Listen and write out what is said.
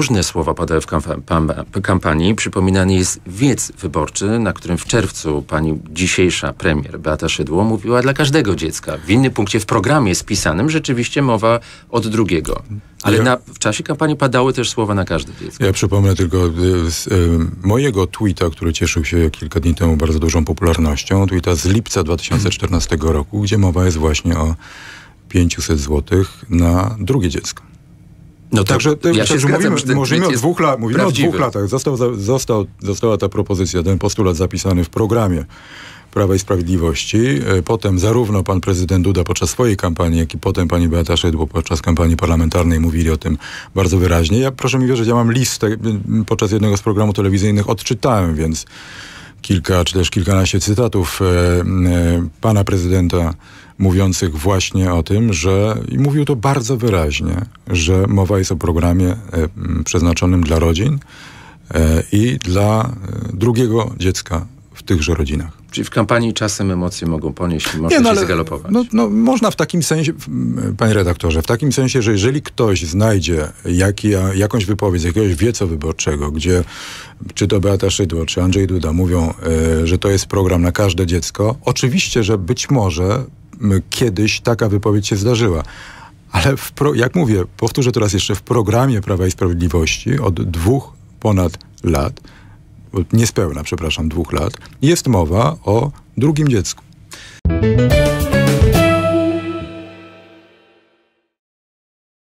różne słowa padały w kampanii. Przypominany jest wiec wyborczy, na którym w czerwcu pani dzisiejsza premier Beata Szydło mówiła dla każdego dziecka. W innym punkcie w programie spisanym rzeczywiście mowa od drugiego. Ale w czasie kampanii padały też słowa na każde dziecko. Ja przypomnę tylko mojego tweeta, który cieszył się kilka dni temu bardzo dużą popularnością. Tweeta z lipca 2014 roku, gdzie mowa jest właśnie o 500 zł na drugie dziecko. No także ja się zgadzam, mówimy o 2 latach. Została ta propozycja, ten postulat zapisany w programie Prawa i Sprawiedliwości. Potem zarówno pan prezydent Duda podczas swojej kampanii, jak i potem pani Beata Szydło podczas kampanii parlamentarnej mówili o tym bardzo wyraźnie. Proszę mi wierzyć, ja mam listę podczas jednego z programów telewizyjnych, odczytałem, więc kilka czy też kilkanaście cytatów pana prezydenta mówiących właśnie o tym, i mówił to bardzo wyraźnie, że mowa jest o programie przeznaczonym dla rodzin i dla drugiego dziecka w tychże rodzinach. Czyli w kampanii czasem emocje mogą ponieść i można się zgalopować. Można w takim sensie, panie redaktorze, w takim sensie, że jeżeli ktoś znajdzie jakąś wypowiedź jakiegoś wieca wyborczego, gdzie czy to Beata Szydło, czy Andrzej Duda mówią, że to jest program na każde dziecko, oczywiście, że być może kiedyś taka wypowiedź się zdarzyła. Ale jak mówię, powtórzę teraz jeszcze, w programie Prawa i Sprawiedliwości od ponad 2 lat, niespełna, 2 lat, jest mowa o drugim dziecku.